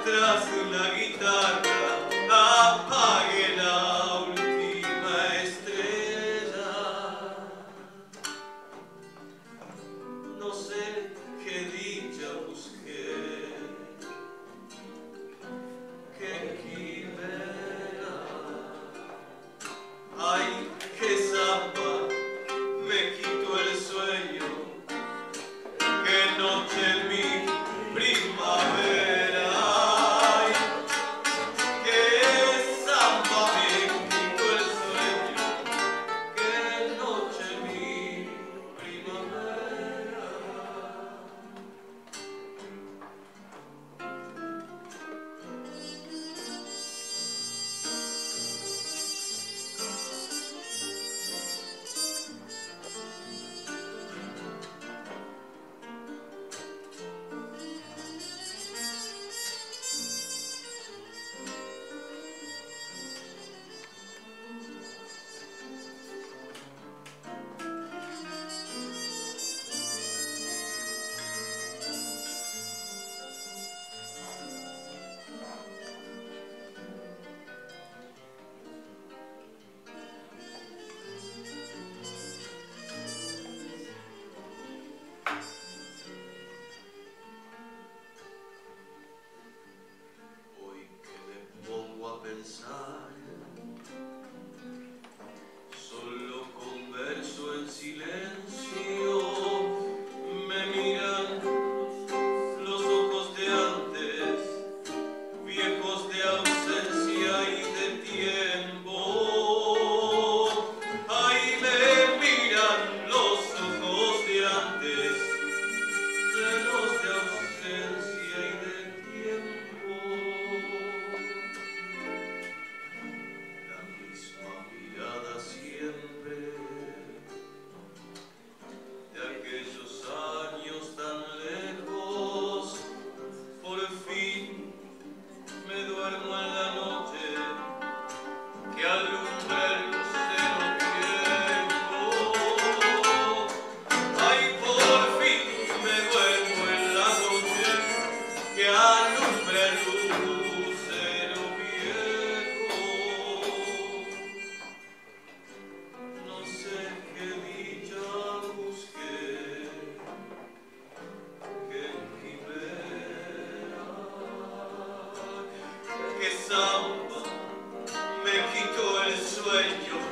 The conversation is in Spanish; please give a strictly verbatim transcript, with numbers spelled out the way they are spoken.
tras una guitarra apague la última estrella. No sé qué dicha busqué, qué quimera. Ay, qué samba me quitó el sueño, qué noche en mi primavera. Ay, qué samba me quitó el sueño, qué noche en mi primavera. Pensar, solo converso en silencio, me miran los ojos de antes, viejos de ausencia y de tiempo. Ay, me miran los ojos de antes, llenos de ausencia y de tiempo. Siempre de aquellos años tan lejos, por fin me duermo en la noche que alumbra el lucero viejo. Ay, por fin me duermo en la noche que alumbra el lucero viejo. No sé qué dicha busqué, qué quimera, qué samba me quitó el sueño,